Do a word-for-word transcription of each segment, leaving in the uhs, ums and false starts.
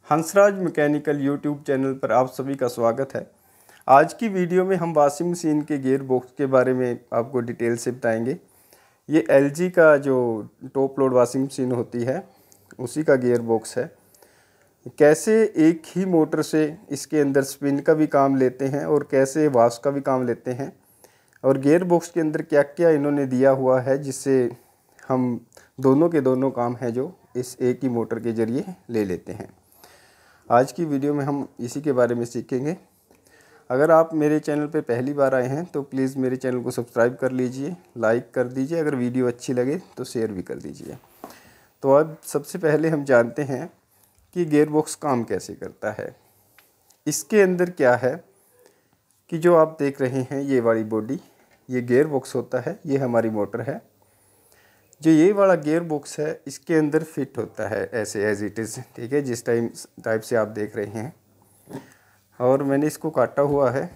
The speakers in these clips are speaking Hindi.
हंसराज मैकेनिकल यूट्यूब चैनल पर आप सभी का स्वागत है। आज की वीडियो में हम वॉशिंग मशीन के गियर बॉक्स के बारे में आपको डिटेल से बताएंगे। ये एलजी का जो टॉप लोड वॉशिंग मशीन होती है उसी का गियर बॉक्स है। कैसे एक ही मोटर से इसके अंदर स्पिन का भी काम लेते हैं और कैसे वॉश का भी काम लेते हैं, और गियर बॉक्स के अंदर क्या क्या इन्होंने दिया हुआ है जिससे हम दोनों के दोनों काम हैं जो इस एक ही मोटर के ज़रिए ले लेते हैं। आज की वीडियो में हम इसी के बारे में सीखेंगे। अगर आप मेरे चैनल पर पहली बार आए हैं तो प्लीज़ मेरे चैनल को सब्सक्राइब कर लीजिए, लाइक कर दीजिए, अगर वीडियो अच्छी लगे तो शेयर भी कर दीजिए। तो अब सबसे पहले हम जानते हैं कि गियर बॉक्स काम कैसे करता है। इसके अंदर क्या है कि जो आप देख रहे हैं ये वाली बॉडी, ये गियर बॉक्स होता है, ये हमारी मोटर है। जो ये वाला गियर बॉक्स है इसके अंदर फिट होता है ऐसे एज इट इज़, ठीक है, जिस टाइम टाइप से आप देख रहे हैं। और मैंने इसको काटा हुआ है,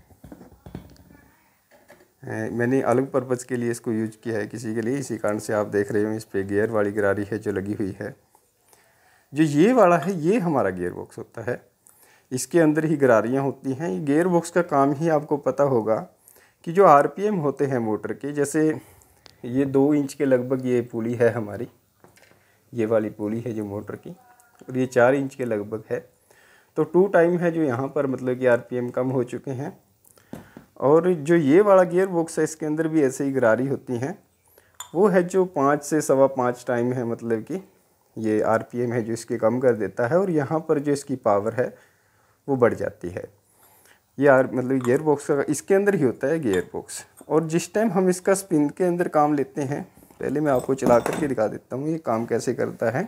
मैंने अलग पर्पज़ के लिए इसको यूज किया है किसी के लिए, इसी कारण से आप देख रहे हो इस पे गियर वाली गरारी है जो लगी हुई है। जो ये वाला है ये हमारा गियर बॉक्स होता है, इसके अंदर ही गरारियाँ होती हैं। गियर बॉक्स का काम ही आपको पता होगा कि जो आरपीएम होते हैं मोटर के, जैसे ये दो इंच के लगभग ये पुली है हमारी, ये वाली पुली है जो मोटर की, और ये चार इंच के लगभग है। तो टू टाइम है जो यहाँ पर मतलब कि आरपीएम कम हो चुके हैं। और जो ये वाला गियर बॉक्स है इसके अंदर भी ऐसे ही गरारी होती हैं, वो है जो पाँच से सवा पाँच टाइम है, मतलब कि ये आरपीएम है जो इसके कम कर देता है, और यहाँ पर जो इसकी पावर है वो बढ़ जाती है। ये आर मतलब गियर बॉक्स का इसके अंदर ही होता है गियर बॉक्स। और जिस टाइम हम इसका स्पिन के अंदर काम लेते हैं, पहले मैं आपको चला करके दिखा देता हूँ ये काम कैसे करता है।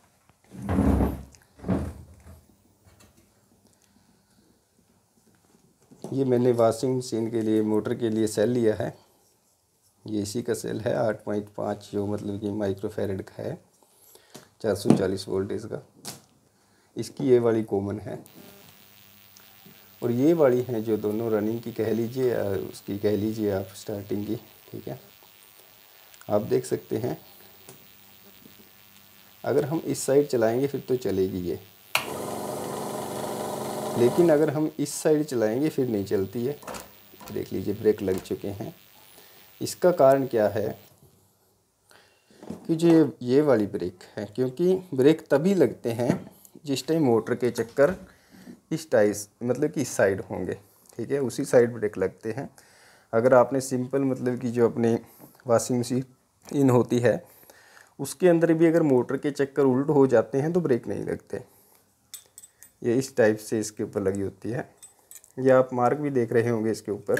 ये मैंने वॉशिंग मशीन के लिए मोटर के लिए सेल लिया है, ये इसी का सेल है आठ पॉइंट पाँच, जो मतलब कि माइक्रोफैरड का है, चार सौ चालीस वोल्टेज का। इसकी ये वाली कॉमन है और ये वाली है जो दोनों रनिंग की कह लीजिए, उसकी कह लीजिए आप स्टार्टिंग की, ठीक है। आप देख सकते हैं अगर हम इस साइड चलाएंगे फिर तो चलेगी ये, लेकिन अगर हम इस साइड चलाएंगे फिर नहीं चलती है। देख लीजिए ब्रेक लग चुके हैं। इसका कारण क्या है कि जो ये वाली ब्रेक है, क्योंकि ब्रेक तभी लगते हैं जिस टाइम मोटर के चक्कर इस टाइस मतलब कि इस साइड होंगे, ठीक है, उसी साइड ब्रेक लगते हैं। अगर आपने सिंपल मतलब कि जो अपने वॉशिंग मशीन इन होती है उसके अंदर भी अगर मोटर के चक्कर उल्ट हो जाते हैं तो ब्रेक नहीं लगते। ये इस टाइप से इसके ऊपर लगी होती है, ये आप मार्क भी देख रहे होंगे इसके ऊपर,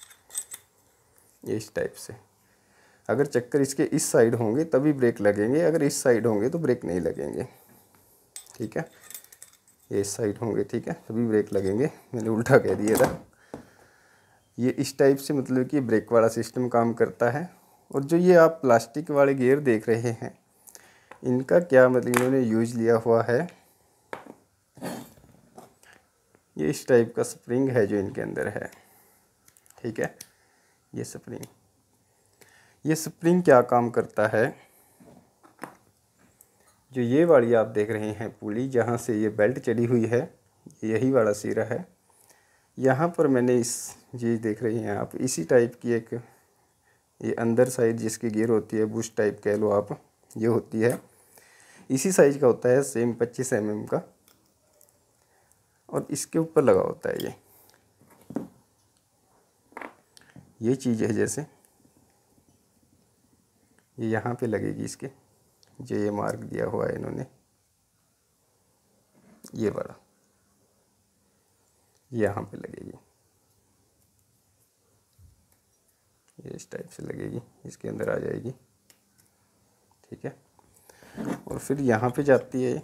ये इस टाइप से। अगर चक्कर इसके इस साइड होंगे तभी ब्रेक लगेंगे, अगर इस साइड होंगे तो ब्रेक नहीं लगेंगे, ठीक है। ये इस साइड होंगे, ठीक है, तभी ब्रेक लगेंगे, मैंने उल्टा कह दिया था। ये इस टाइप से मतलब कि ब्रेक वाला सिस्टम काम करता है। और जो ये आप प्लास्टिक वाले गियर देख रहे हैं इनका क्या मतलब इन्होंने यूज लिया हुआ है, ये इस टाइप का स्प्रिंग है जो इनके अंदर है, ठीक है। ये स्प्रिंग ये स्प्रिंग क्या काम करता है, जो ये वाली आप देख रहे हैं पुली, जहाँ से ये बेल्ट चढ़ी हुई है, यही वाला सिरा है। यहाँ पर मैंने इस ये देख रही हैं आप, इसी टाइप की एक ये अंदर साइड जिसकी गियर होती है, बुश टाइप कह लो आप, ये होती है, इसी साइज का होता है, सेम पच्चीस एम एम का, और इसके ऊपर लगा होता है ये ये चीज़ है, जैसे ये यहाँ पे लगेगी इसके, जो ये मार्क दिया हुआ है इन्होंने, ये वाला यहाँ पे लगेगी, ये इस टाइप से लगेगी, इसके अंदर आ जाएगी, ठीक है। और फिर यहाँ पे जाती है,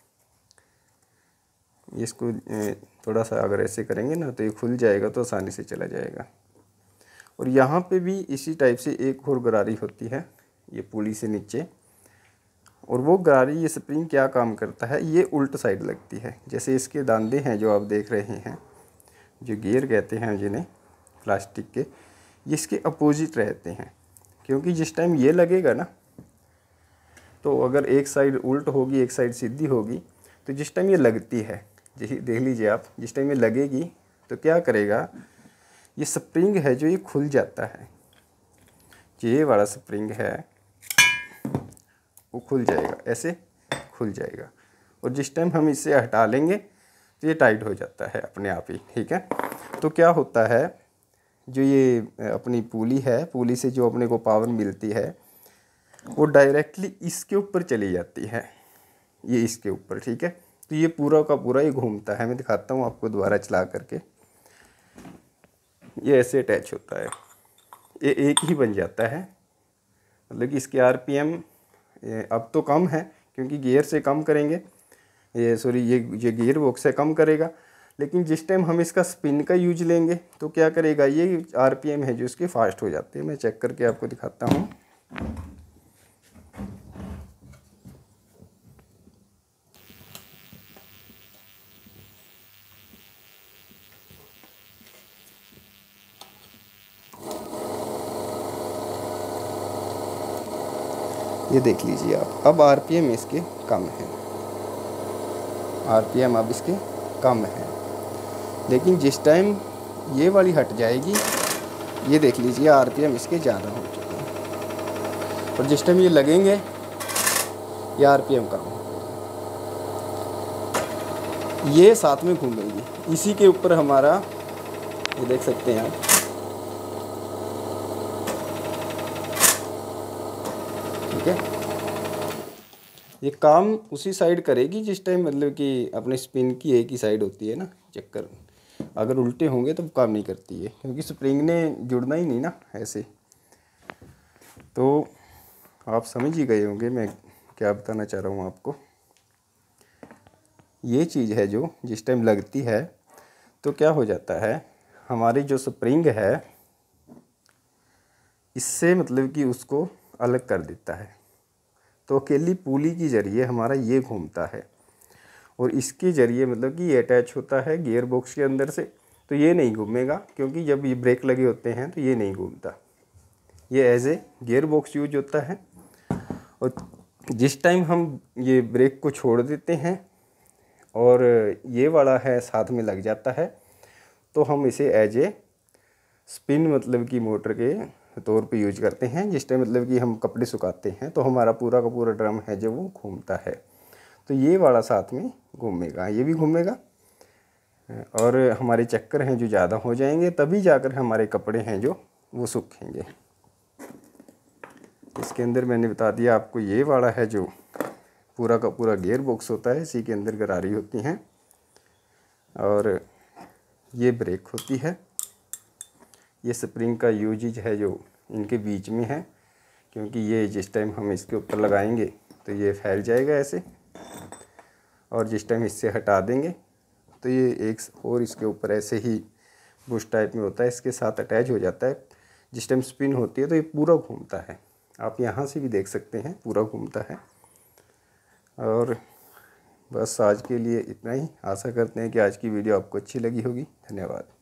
इसको थोड़ा सा अगर ऐसे करेंगे ना तो ये खुल जाएगा, तो आसानी से चला जाएगा। और यहाँ पे भी इसी टाइप से एक और गरारी होती है ये पुली से नीचे, और वो गरारी ये स्प्रिंग क्या काम करता है, ये उल्ट साइड लगती है। जैसे इसके दांदे हैं जो आप देख रहे हैं, जो गियर कहते हैं जिन्हें प्लास्टिक के, ये इसके अपोजिट रहते हैं, क्योंकि जिस टाइम ये लगेगा ना तो अगर एक साइड उल्ट होगी एक साइड सीधी होगी तो जिस टाइम ये लगती है, देख लीजिए आप, जिस टाइम ये लगेगी तो क्या करेगा, ये स्प्रिंग है जो ये खुल जाता है, ये वाला स्प्रिंग है वो खुल जाएगा, ऐसे खुल जाएगा। और जिस टाइम हम इसे हटा लेंगे तो ये टाइट हो जाता है अपने आप ही, ठीक है। तो क्या होता है, जो ये अपनी पुली है, पुली से जो अपने को पावर मिलती है वो डायरेक्टली इसके ऊपर चली जाती है, ये इसके ऊपर, ठीक है। तो ये पूरा का पूरा ये घूमता है, मैं दिखाता हूँ आपको दोबारा चला करके। ये ऐसे अटैच होता है, ये एक ही बन जाता है, मतलब कि इसके आरपीएम अब तो कम है क्योंकि गियर से कम करेंगे, ये सॉरी ये ये गियर बॉक्स से कम करेगा। लेकिन जिस टाइम हम इसका स्पिन का यूज लेंगे तो क्या करेगा, ये आरपीएम है जो इसके फास्ट हो जाते हैं। मैं चेक करके आपको दिखाता हूँ। ये देख लीजिए आप, अब आरपीएम इसके कम है, आरपीएम अब इसके कम है। लेकिन जिस टाइम ये वाली हट जाएगी, ये देख लीजिए आरपीएम इसके ज़्यादा हो चुके हैं। और जिस टाइम ये लगेंगे ये आरपीएम कम हो, ये साथ में घूमेंगी। इसी के ऊपर हमारा, ये देख सकते हैं आप, ठीक है। ये काम उसी साइड करेगी जिस टाइम, मतलब कि अपने स्पिन की एक ही साइड होती है ना, चक्कर अगर उल्टे होंगे तो काम नहीं करती है, क्योंकि स्प्रिंग ने जुड़ना ही नहीं ना ऐसे। तो आप समझ ही गए होंगे मैं क्या बताना चाह रहा हूँ आपको। ये चीज़ है जो जिस टाइम लगती है तो क्या हो जाता है, हमारी जो स्प्रिंग है इससे मतलब कि उसको अलग कर देता है। तो अकेली पुली के ज़रिए हमारा ये घूमता है, और इसके ज़रिए मतलब कि ये अटैच होता है गियर बॉक्स के अंदर से, तो ये नहीं घूमेगा, क्योंकि जब ये ब्रेक लगे होते हैं तो ये नहीं घूमता, ये as a gear box use होता है। और जिस टाइम हम ये ब्रेक को छोड़ देते हैं और ये वाला है साथ में लग जाता है, तो हम इसे एज ए स्पिन मतलब कि मोटर के तौर पे यूज करते हैं। जिस टाइम मतलब कि हम कपड़े सुखाते हैं तो हमारा पूरा का पूरा ड्रम है जो वो घूमता है, तो ये वाला साथ में घूमेगा, ये भी घूमेगा, और हमारे चक्कर हैं जो ज़्यादा हो जाएंगे, तभी जाकर हमारे कपड़े हैं जो वो सूखेंगे। इसके अंदर मैंने बता दिया आपको, ये वाला है जो पूरा का पूरा गियर बॉक्स होता है, इसी के अंदर गरारी होती हैं, और ये ब्रेक होती है। ये स्प्रिंग का यूजेज है जो इनके बीच में है, क्योंकि ये जिस टाइम हम इसके ऊपर लगाएंगे तो ये फैल जाएगा ऐसे, और जिस टाइम इससे हटा देंगे तो ये एक और इसके ऊपर ऐसे ही बुश टाइप में होता है, इसके साथ अटैच हो जाता है। जिस टाइम स्पिन होती है तो ये पूरा घूमता है, आप यहाँ से भी देख सकते हैं पूरा घूमता है। और बस आज के लिए इतना ही, आशा करते हैं कि आज की वीडियो आपको अच्छी लगी होगी। धन्यवाद।